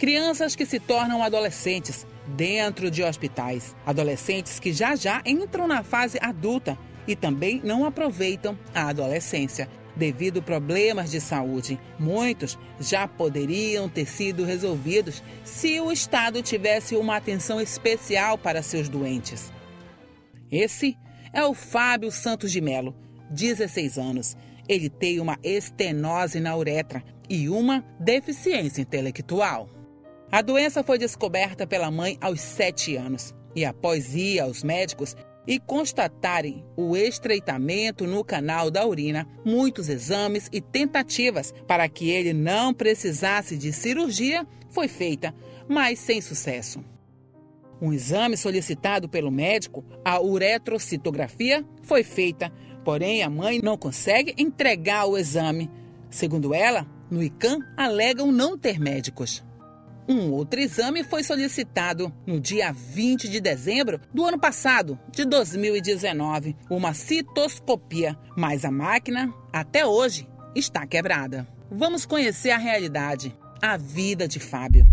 Crianças que se tornam adolescentes dentro de hospitais. Adolescentes que já entram na fase adulta e também não aproveitam a adolescência devido a problemas de saúde. Muitos já poderiam ter sido resolvidos se o Estado tivesse uma atenção especial para seus doentes. Esse é o Fábio Santos de Melo, 16 anos. Ele tem uma estenose na uretra e uma deficiência intelectual. A doença foi descoberta pela mãe aos 7 anos e após ir aos médicos e constatarem o estreitamento no canal da urina, muitos exames e tentativas para que ele não precisasse de cirurgia foi feita, mas sem sucesso. Um exame solicitado pelo médico, a uretrocitografia, foi feita, porém a mãe não consegue entregar o exame. Segundo ela, no ICAM alegam não ter médicos. Um outro exame foi solicitado no dia 20 de dezembro do ano passado, de 2019, uma citoscopia, mas a máquina, até hoje, está quebrada. Vamos conhecer a realidade, a vida de Fábio.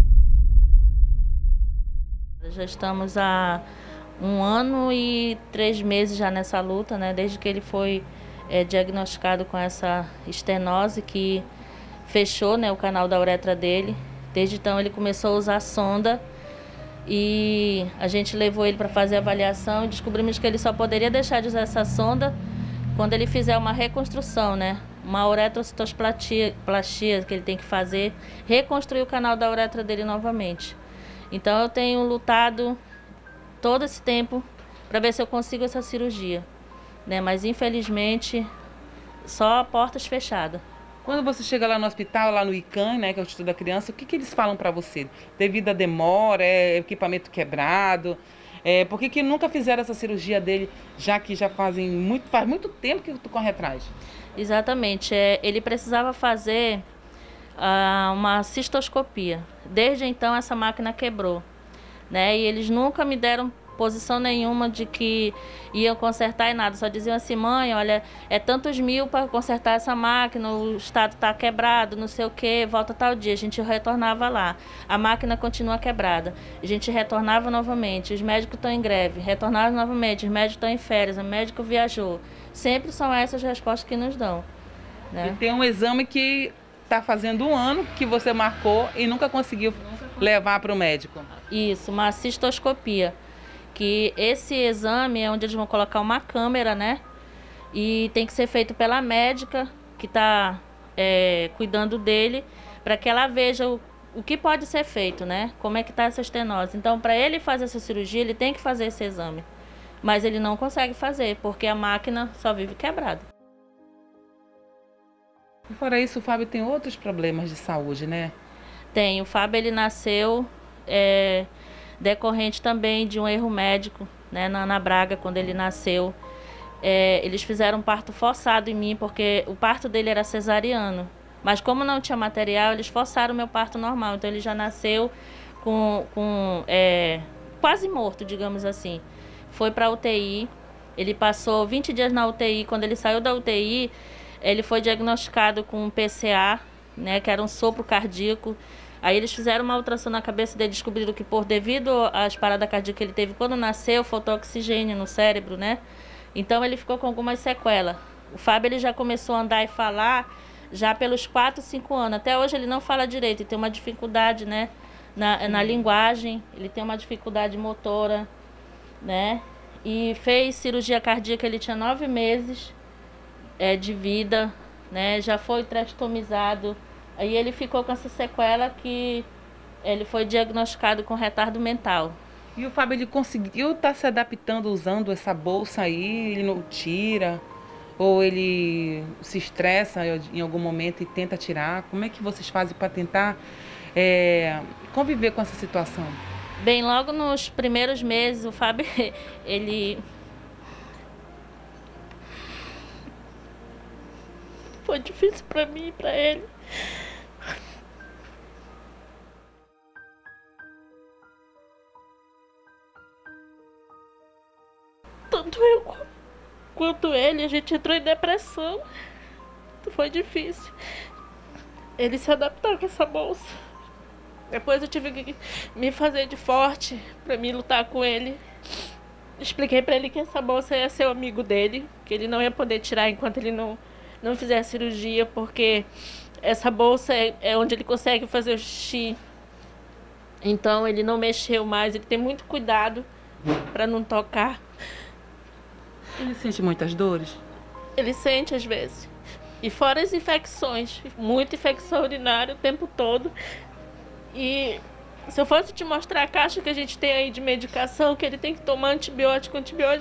Já estamos há 1 ano e 3 meses já nessa luta, né? Desde que ele foi diagnosticado com essa estenose que fechou, né, o canal da uretra dele. Desde então ele começou a usar sonda e a gente levou ele para fazer a avaliação e descobrimos que ele só poderia deixar de usar essa sonda quando ele fizer uma reconstrução, né? Uma uretrocitoplastia que ele tem que fazer, reconstruir o canal da uretra dele novamente. Então eu tenho lutado todo esse tempo para ver se eu consigo essa cirurgia, né? Mas infelizmente só portas fechadas. Quando você chega lá no hospital, lá no ICAM, né, que é o Instituto da Criança, o que eles falam para você? Devido à demora, equipamento quebrado? Por que nunca fizeram essa cirurgia dele, já que faz muito tempo que tu corre atrás? Exatamente. Ele precisava fazer uma cistoscopia. Desde então essa máquina quebrou, né? E eles nunca me deram posição nenhuma de que iam consertar e nada, só diziam assim: mãe, olha, é tantos mil para consertar essa máquina, o estado está quebrado, não sei o que, volta tal dia. A gente retornava lá, a máquina continua quebrada, a gente retornava novamente, os médicos estão em greve, retornava novamente, os médicos estão em férias, o médico viajou. Sempre são essas respostas que nos dão, né? E tem um exame que está fazendo 1 ano que você marcou e nunca conseguiu levar para o médico. Isso, uma cistoscopia. Que esse exame é onde eles vão colocar uma câmera, né? E tem que ser feito pela médica que está cuidando dele, para que ela veja o que pode ser feito, né? Como é que está essa estenose. Então, para ele fazer essa cirurgia, ele tem que fazer esse exame. Mas ele não consegue fazer, porque a máquina só vive quebrada. Fora isso, o Fábio tem outros problemas de saúde, né? Tem. O Fábio, ele nasceu decorrente também de um erro médico, né, na Ana Braga, quando ele nasceu. Eles fizeram um parto forçado em mim, porque o parto dele era cesariano. Mas como não tinha material, eles forçaram o meu parto normal. Então ele já nasceu quase morto, digamos assim. Foi para a UTI, ele passou 20 dias na UTI. Quando ele saiu da UTI, ele foi diagnosticado com um PCA, né, que era um sopro cardíaco. Aí eles fizeram uma ultrassom na cabeça dele, descobriram que devido às paradas cardíacas que ele teve quando nasceu, faltou oxigênio no cérebro, né? Então ele ficou com algumas sequelas. O Fábio, ele já começou a andar e falar já pelos 4, 5 anos. Até hoje ele não fala direito, ele tem uma dificuldade, né, na linguagem, ele tem uma dificuldade motora, né? E fez cirurgia cardíaca, ele tinha 9 meses de vida, né? Já foi tractomizado. Aí ele ficou com essa sequela que ele foi diagnosticado com retardo mental. E o Fábio, ele conseguiu estar se adaptando usando essa bolsa aí? Ele não tira? Ou ele se estressa em algum momento e tenta tirar? Como é que vocês fazem para tentar conviver com essa situação? Bem, logo nos primeiros meses, o Fábio, ele... Foi difícil para mim e para ele. Tanto eu quanto ele, a gente entrou em depressão. Foi difícil ele se adaptar com essa bolsa. Depois eu tive que me fazer de forte para me lutar com ele. Expliquei para ele que essa bolsa ia ser o amigo dele, que ele não ia poder tirar enquanto ele não fizer a cirurgia, porque essa bolsa é onde ele consegue fazer o xixi. Então ele não mexeu mais, ele tem muito cuidado para não tocar. Ele sente muitas dores? Ele sente às vezes. E fora as infecções, muita infecção urinária o tempo todo. E se eu fosse te mostrar a caixa que a gente tem aí de medicação, que ele tem que tomar antibiótico,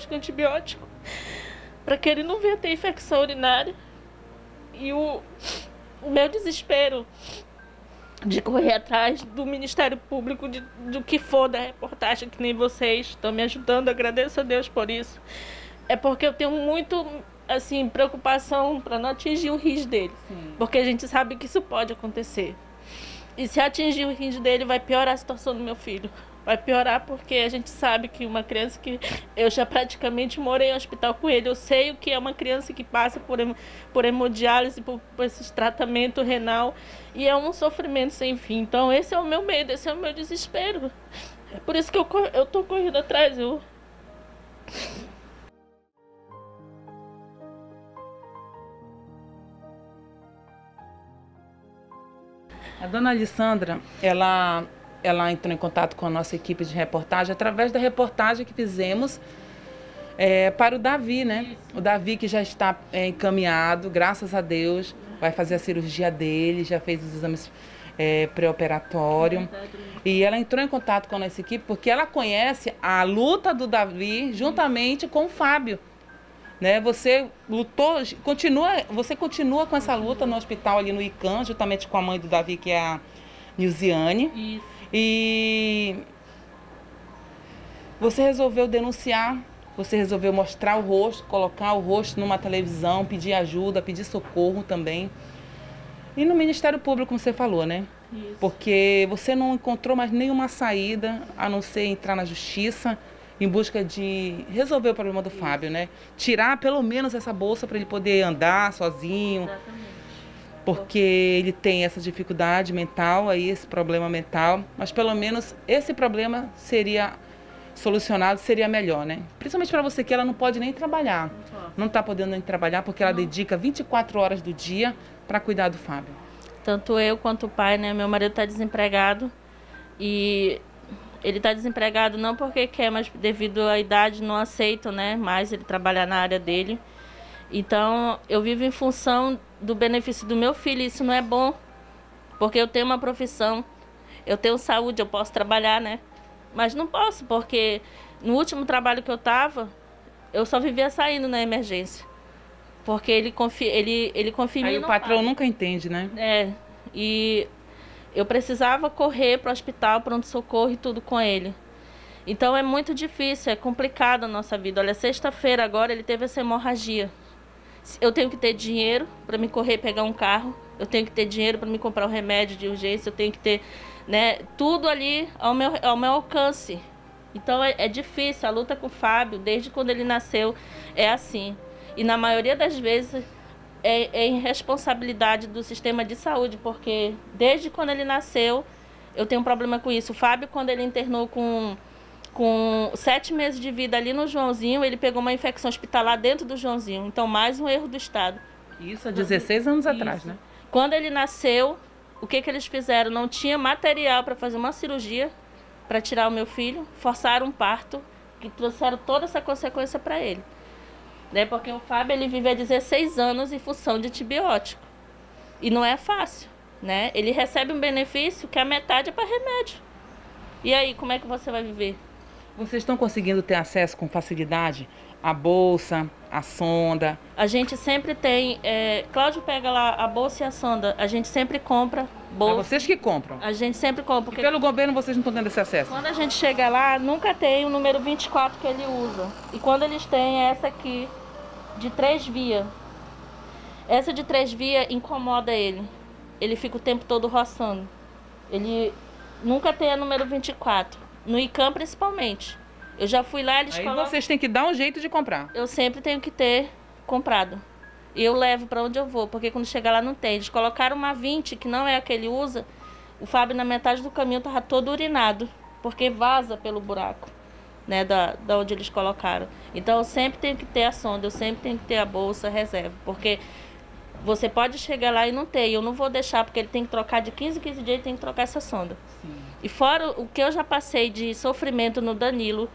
para que ele não venha ter infecção urinária. E o meu desespero de correr atrás do Ministério Público, do que for da reportagem, que nem vocês estão me ajudando, agradeço a Deus por isso. É porque eu tenho muito, assim, preocupação para não atingir o rins dele. Sim. Porque a gente sabe que isso pode acontecer. E se atingir o rins dele, vai piorar a situação do meu filho. Vai piorar porque a gente sabe que uma criança que... Eu já praticamente morei em hospital com ele. Eu sei o que é uma criança que passa por hemodiálise, por esse tratamento renal. E é um sofrimento sem fim. Então esse é o meu medo, esse é o meu desespero. É por isso que eu tô correndo atrás. A dona Alessandra, ela entrou em contato com a nossa equipe de reportagem através da reportagem que fizemos para o Davi, né? Isso. O Davi que já está encaminhado, graças a Deus, vai fazer a cirurgia dele, já fez os exames pré-operatório. E ela entrou em contato com a nossa equipe porque ela conhece a luta do Davi juntamente com o Fábio. Né? Você continua com essa luta no hospital ali no ICAM, juntamente com a mãe do Davi, que é a Nilziane. Isso. E você resolveu denunciar, você resolveu mostrar o rosto, colocar o rosto numa televisão, pedir ajuda, pedir socorro também. E no Ministério Público, como você falou, né? Isso. Porque você não encontrou mais nenhuma saída, a não ser entrar na justiça, em busca de resolver o problema do Fábio, né? Tirar pelo menos essa bolsa para ele poder andar sozinho. Exatamente. Porque ele tem essa dificuldade mental, aí esse problema mental, mas pelo menos esse problema seria solucionado, seria melhor, né? Principalmente para você que ela não pode nem trabalhar. Não está podendo nem trabalhar porque ela dedica 24 horas do dia para cuidar do Fábio. Tanto eu quanto o pai, né? Meu marido está desempregado e... Ele está desempregado não porque quer, mas devido à idade não aceita, né, mais ele trabalhar na área dele. Então, eu vivo em função do benefício do meu filho, e isso não é bom, porque eu tenho uma profissão, eu tenho saúde, eu posso trabalhar, né? Mas não posso, porque no último trabalho que eu estava, eu só vivia saindo na emergência. Porque ele confia em mim. Aí o patrão nunca entende, né? E... eu precisava correr para o hospital, pronto-socorro e tudo com ele. Então é muito difícil, é complicado a nossa vida. Olha, sexta-feira agora ele teve essa hemorragia. Eu tenho que ter dinheiro para me correr pegar um carro. Eu tenho que ter dinheiro para me comprar um remédio de urgência. Eu tenho que ter, né, tudo ali ao meu alcance. Então é difícil. A luta com o Fábio, desde quando ele nasceu, é assim. E na maioria das vezes... É irresponsabilidade do sistema de saúde, porque desde quando ele nasceu, eu tenho um problema com isso. O Fábio, quando ele internou com 7 meses de vida ali no Joãozinho, ele pegou uma infecção hospitalar dentro do Joãozinho. Então, mais um erro do Estado. Isso há 16 anos atrás, né? Quando ele nasceu, o que eles fizeram? Não tinha material para fazer uma cirurgia para tirar o meu filho, forçaram um parto, que trouxeram toda essa consequência para ele. Né? Porque o Fábio ele vive há 16 anos em função de antibiótico. E não é fácil, né? Ele recebe um benefício que a metade é para remédio. E aí, como é que você vai viver? Vocês estão conseguindo ter acesso com facilidade à bolsa, à sonda? A gente sempre tem... Cláudio pega lá a bolsa e a sonda. A gente sempre compra bolsa. É vocês que compram? A gente sempre compra. Porque... E pelo governo vocês não estão tendo esse acesso? Quando a gente chega lá, nunca tem o número 24 que ele usa. E quando eles têm, é essa aqui, de 3 vias. Essa de 3 vias incomoda ele. Ele fica o tempo todo roçando. Ele nunca tem a número 24. No ICAM, principalmente. Eu já fui lá, eles colocam... Aí vocês têm que dar um jeito de comprar. Eu sempre tenho que ter comprado. E eu levo para onde eu vou, porque quando chegar lá não tem. Eles colocaram uma 20, que não é a que ele usa, O Fábio, na metade do caminho, estava todo urinado, porque vaza pelo buraco, né, da onde eles colocaram. Então, eu sempre tenho que ter a sonda, eu sempre tenho que ter a bolsa reserva, porque você pode chegar lá e não ter, eu não vou deixar, porque ele tem que trocar de 15 em 15 dias, ele tem que trocar essa sonda. Sim. E fora o que eu já passei de sofrimento no Danilo,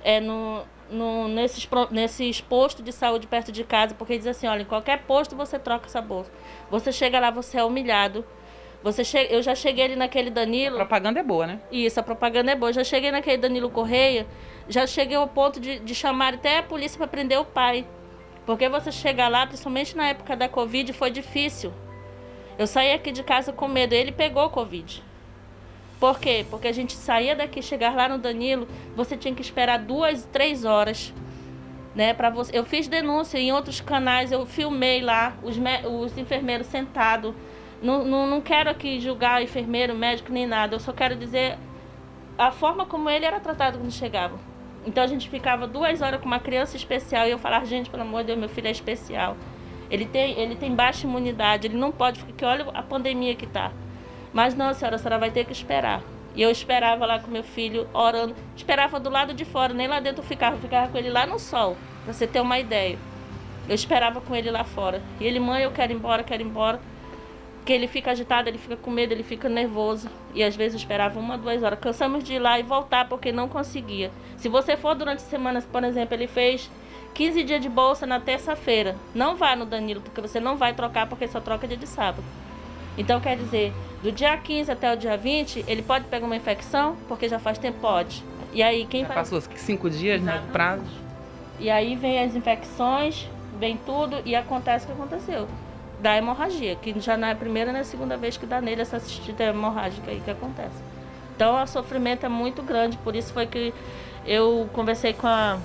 nesses postos de saúde perto de casa, porque diz assim, olha, em qualquer posto você troca essa bolsa. Você chega lá, você é humilhado. Eu já cheguei ali naquele Danilo... A propaganda é boa, né? Isso, a propaganda é boa. Eu já cheguei naquele Danilo Correia, já cheguei ao ponto de chamar até a polícia para prender o pai. Porque você chegar lá, principalmente na época da Covid, foi difícil. Eu saí aqui de casa com medo, ele pegou Covid. Por quê? Porque a gente saía daqui, chegar lá no Danilo, você tinha que esperar 2, 3 horas, né, para você. Eu fiz denúncia em outros canais, eu filmei lá os enfermeiros sentados. Não quero aqui julgar enfermeiro, médico, nem nada. Eu só quero dizer a forma como ele era tratado quando chegava. Então a gente ficava 2 horas com uma criança especial e eu falava, gente, pelo amor de Deus, meu filho é especial. Ele tem baixa imunidade, ele não pode, porque olha a pandemia que tá. Mas não, senhora, a senhora vai ter que esperar. E eu esperava lá com meu filho, orando. Esperava do lado de fora, nem lá dentro eu ficava com ele lá no sol, pra você ter uma ideia. Eu esperava com ele lá fora. E ele, mãe, eu quero ir embora, quero ir embora. Porque ele fica agitado, ele fica com medo, ele fica nervoso. E às vezes eu esperava 1, 2 horas. Cansamos de ir lá e voltar porque não conseguia. Se você for durante a semana, por exemplo, ele fez 15 dias de bolsa na terça-feira. Não vá no Danilo, porque você não vai trocar, porque só troca dia de sábado. Então, quer dizer, do dia 15 até o dia 20, ele pode pegar uma infecção, porque já faz tempo, pode. E aí, quem vai... Passou 5 dias, né, do prazo. E aí vem as infecções, vem tudo e acontece o que aconteceu. Da hemorragia, que já não é a primeira nem a segunda vez que dá nele essa cistite hemorrágica aí que acontece. Então, o sofrimento é muito grande, por isso foi que eu conversei com a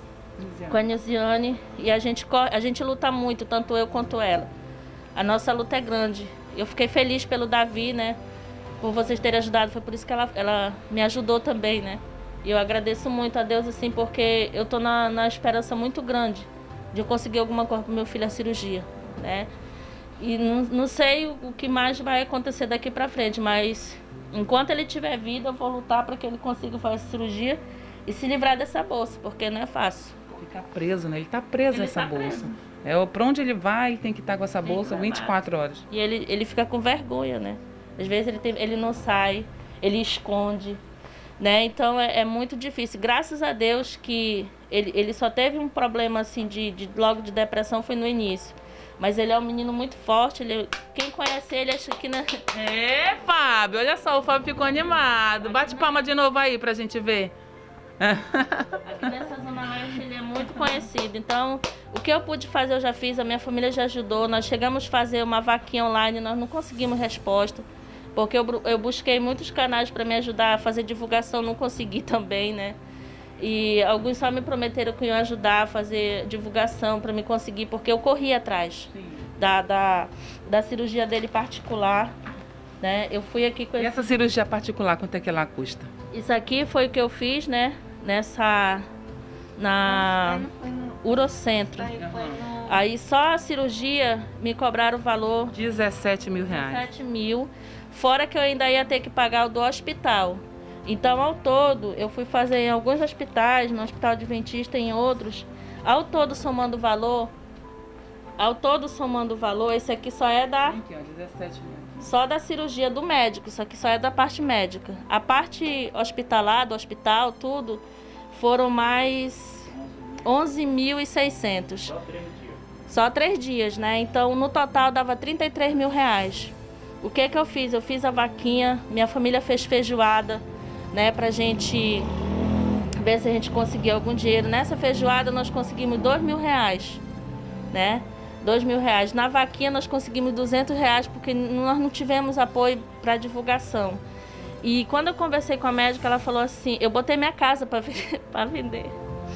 Nisiane e a gente luta muito, tanto eu quanto ela. A nossa luta é grande. Eu fiquei feliz pelo Davi, né, por vocês terem ajudado, foi por isso que ela me ajudou também, né. E eu agradeço muito a Deus, assim, porque eu tô na esperança muito grande de eu conseguir alguma coisa pro meu filho, a cirurgia, né. E não sei o que mais vai acontecer daqui para frente, mas enquanto ele tiver vida, eu vou lutar para que ele consiga fazer a cirurgia e se livrar dessa bolsa, porque não é fácil. Ficar preso, né? Ele tá preso nessa bolsa. Para onde ele vai, ele tem que estar com essa bolsa 24 horas. E ele fica com vergonha, né? Às vezes ele não sai, ele esconde, né? Então é muito difícil. Graças a Deus que ele só teve um problema assim logo de depressão, foi no início. Mas ele é um menino muito forte, quem conhece ele acha que... Né? Fábio, olha só, o Fábio ficou animado. Bate palma de novo aí pra gente ver. Aqui nessa Zona Leste ele é muito conhecido. Então, o que eu pude fazer eu já fiz, a minha família já ajudou. Nós chegamos a fazer uma vaquinha online, nós não conseguimos resposta. Porque eu busquei muitos canais para me ajudar a fazer divulgação, não consegui também, né? E alguns só me prometeram que iam ajudar a fazer divulgação para me conseguir, porque eu corri atrás da cirurgia dele particular, né? Eu fui aqui com E essa cirurgia particular, quanto é que ela custa? Isso aqui foi o que eu fiz, né? Na Urocentro. Aí só a cirurgia me cobraram o valor... 17 mil reais. 17 mil, fora que eu ainda ia ter que pagar o do hospital. Então, ao todo, eu fui fazer em alguns hospitais, no Hospital Adventista e em outros. Ao todo, somando o valor, esse aqui só é da... 17 mil. Só da cirurgia do médico, isso aqui só é da parte médica. A parte hospitalar, do hospital, tudo, foram mais 11.600. Só 3 dias. Só 3 dias, né? Então, no total, dava 33 mil reais. O que eu fiz? Eu fiz a vaquinha, minha família fez feijoada, né, pra gente ver se a gente conseguia algum dinheiro. Nessa feijoada nós conseguimos 2 mil reais, né? 2 mil reais. Na vaquinha nós conseguimos 200 reais porque nós não tivemos apoio para divulgação. E quando eu conversei com a médica, ela falou assim, eu botei minha casa para vender.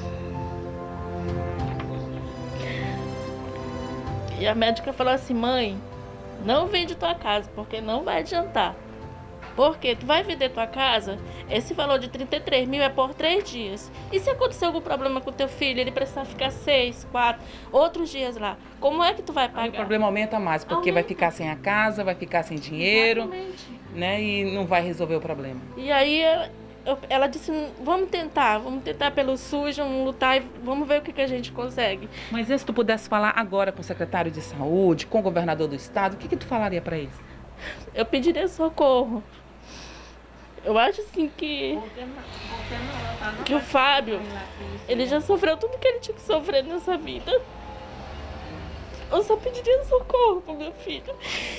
E a médica falou assim, mãe, não vende tua casa, porque não vai adiantar. Porque tu vai vender tua casa, esse valor de 33 mil é por 3 dias. E se acontecer algum problema com o teu filho, ele precisar ficar 6, 4, outros dias lá, como é que tu vai pagar? Aí o problema aumenta mais, porque vai ficar sem a casa, vai ficar sem dinheiro. Exatamente. né? E não vai resolver o problema. E aí ela disse, vamos tentar pelo SUS, vamos lutar e vamos ver o que a gente consegue. Mas e se tu pudesse falar agora com o secretário de saúde, com o governador do estado, o que tu falaria para eles? Eu pediria socorro. Eu acho assim que o Fábio, ele já sofreu tudo que ele tinha que sofrer nessa vida. Eu só pediria socorro pro meu filho.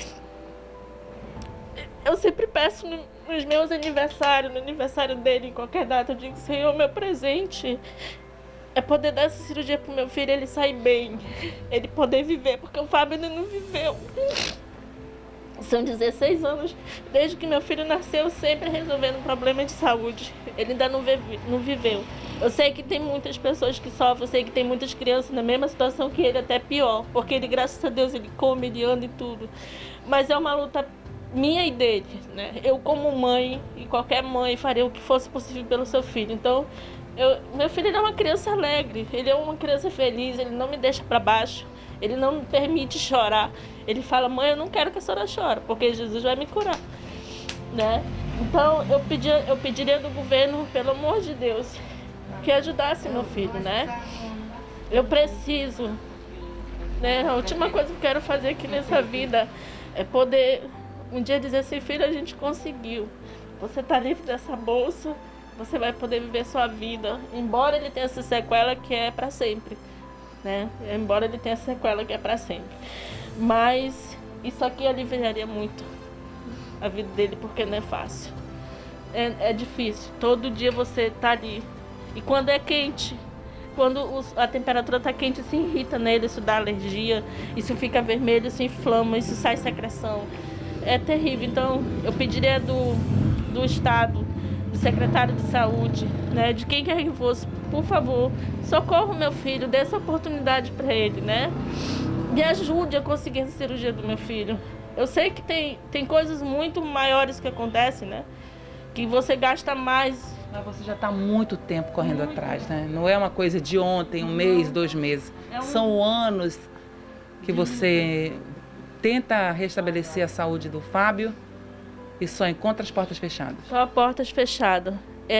Eu sempre peço nos meus aniversários, no aniversário dele, em qualquer data, eu digo, Senhor, meu presente é poder dar essa cirurgia pro meu filho, ele sair bem, ele poder viver, porque o Fábio ainda não viveu. São 16 anos, desde que meu filho nasceu, sempre resolvendo um problema de saúde. Ele ainda não viveu. Eu sei que tem muitas pessoas que sofrem, eu sei que tem muitas crianças na mesma situação que ele, até pior. Porque ele, graças a Deus, ele come, ele anda e tudo. Mas é uma luta minha e dele, né? Eu, como mãe, e qualquer mãe, faria o que fosse possível pelo seu filho. Então, meu filho ele é uma criança alegre, ele é uma criança feliz, ele não me deixa para baixo. Ele não me permite chorar. Ele fala, mãe, eu não quero que a senhora chore, porque Jesus vai me curar, né? Então, eu pediria do governo, pelo amor de Deus, que ajudasse meu filho, né? Eu preciso, né? A última coisa que eu quero fazer aqui nessa vida é poder um dia dizer assim, filho, a gente conseguiu. Você tá livre dessa bolsa, você vai poder viver sua vida. Embora ele tenha essa sequela que é para sempre. Né? Embora ele tenha sequela que é para sempre, mas isso aqui aliviaria muito a vida dele, porque não é fácil, é difícil, todo dia você tá ali, e quando é quente, quando a temperatura tá quente, isso irrita nele, isso dá alergia, isso fica vermelho, isso inflama, isso sai secreção, é terrível. Então eu pediria do estado, do secretário de saúde, né, de quem quer que fosse, por favor, socorra o meu filho, dê essa oportunidade para ele, né? Me ajude a conseguir essa cirurgia do meu filho. Eu sei que tem coisas muito maiores que acontecem, né? Que você gasta mais. Mas você já está há muito tempo correndo atrás, né? Não é uma coisa de ontem, um mês, 2 meses. São anos que você tenta restabelecer a saúde do Fábio e só encontra as portas fechadas. Só portas fechadas.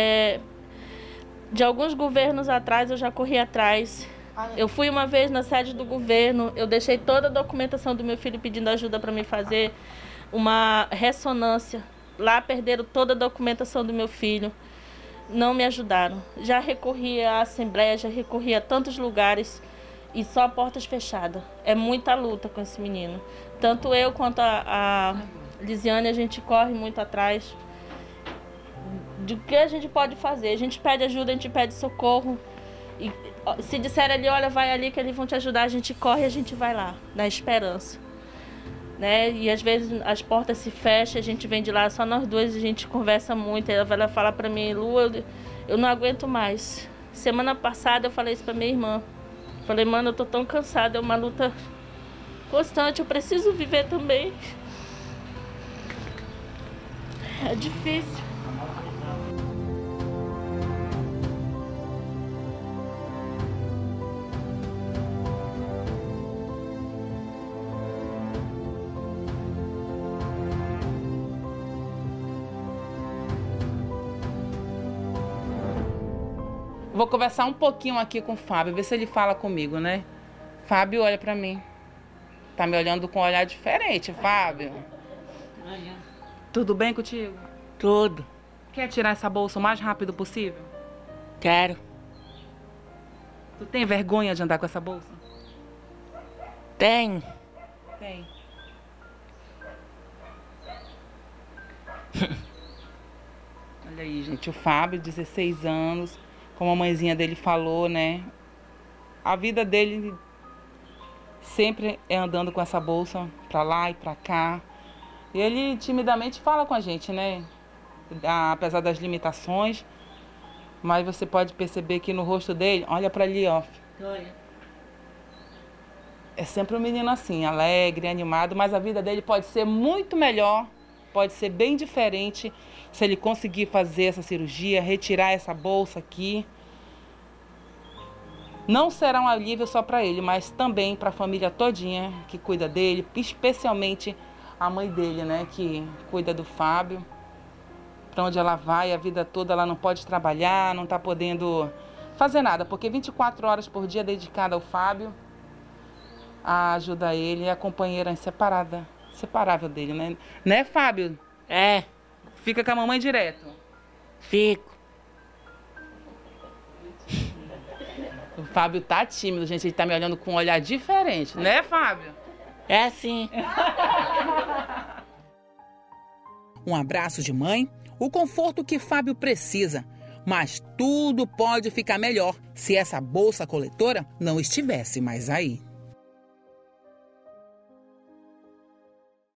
De alguns governos atrás, eu já corri atrás. Eu fui uma vez na sede do governo, eu deixei toda a documentação do meu filho pedindo ajuda para me fazer uma ressonância. Lá perderam toda a documentação do meu filho. Não me ajudaram. Já recorri à Assembleia, já recorri a tantos lugares e só portas fechadas. É muita luta com esse menino. Tanto eu quanto a Lisiane, a gente corre muito atrás do que a gente pode fazer. A gente pede ajuda, a gente pede socorro. E se disser ali, olha, vai ali que eles vão te ajudar, a gente corre e a gente vai lá, na esperança. Né? E às vezes as portas se fecham, a gente vem de lá, só nós dois, a gente conversa muito. Ela vai lá falar pra mim, Lu, eu não aguento mais. Semana passada eu falei isso pra minha irmã. Falei, mano, eu tô tão cansada, é uma luta constante, eu preciso viver também. É difícil. Vou conversar um pouquinho aqui com o Fábio, ver se ele fala comigo, né? Fábio, olha pra mim. Tá me olhando com um olhar diferente, Fábio. Tudo bem contigo? Tudo. Quer tirar essa bolsa o mais rápido possível? Quero. Tu tem vergonha de andar com essa bolsa? Tenho. Tem. Olha aí, gente, o Fábio, 16 anos, como a mãezinha dele falou, né? A vida dele sempre é andando com essa bolsa pra lá e pra cá. E ele timidamente fala com a gente, né? Apesar das limitações. Mas você pode perceber que no rosto dele, olha pra ali, ó. Olha. É sempre um menino assim, alegre, animado, mas a vida dele pode ser muito melhor, pode ser bem diferente se ele conseguir fazer essa cirurgia, retirar essa bolsa aqui. Não será um alívio só para ele, mas também para a família todinha que cuida dele, especialmente a mãe dele, né, que cuida do Fábio. Para onde ela vai, a vida toda ela não pode trabalhar, não está podendo fazer nada, porque 24 horas por dia dedicada ao Fábio, ajuda ele, é a companheira inseparável dele, né? Né, Fábio? É, Fica com a mamãe direto. fico. O Fábio tá tímido, gente, ele tá me olhando com um olhar diferente, né, Fábio? É assim. Um abraço de mãe, o conforto que Fábio precisa. Mas tudo pode ficar melhor se essa bolsa coletora não estivesse mais aí.